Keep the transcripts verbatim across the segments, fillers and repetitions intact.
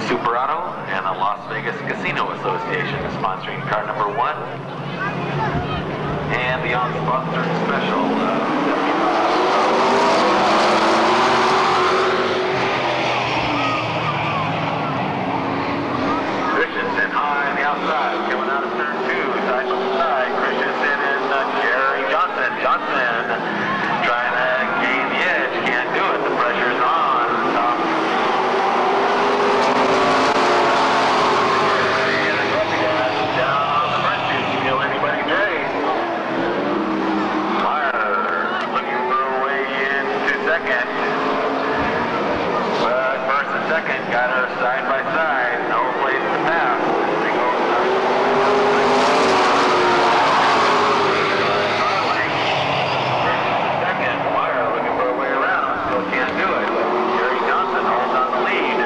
Superauto and the Las Vegas Casino Association is sponsoring car number one. And the on-sponsored special. Uh, Christensen high on the outside, coming out of turn two, side by side. Christensen and uh, Jerry Johnson. Johnson trying to gain the edge, can't do it. The pressure's on. Top. Down on the front two, kill anybody days. Meyer looking for a way into second. But first and second got her side by side. No place to pass. They go second. Meyer looking for a way around. Still can't do it. Jerry Johnson holds on the lead.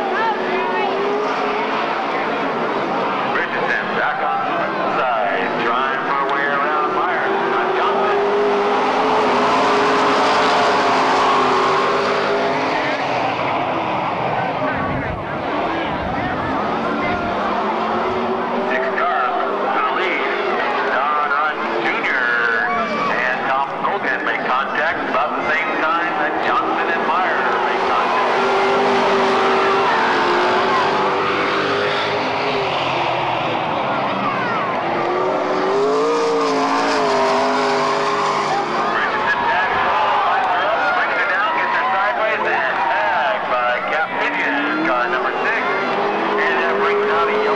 Richardson back on the side, trying for a way around Meyer. Not Johnson. Six cars to the lead. Don Rutt Junior and Tom Colgan make contact about the same time that Johnson and Meyer make contact. Richardson tags all, lines her up, brings her down, gets her sideways, and tagged by Cap Pinion, car number six. And that brings out a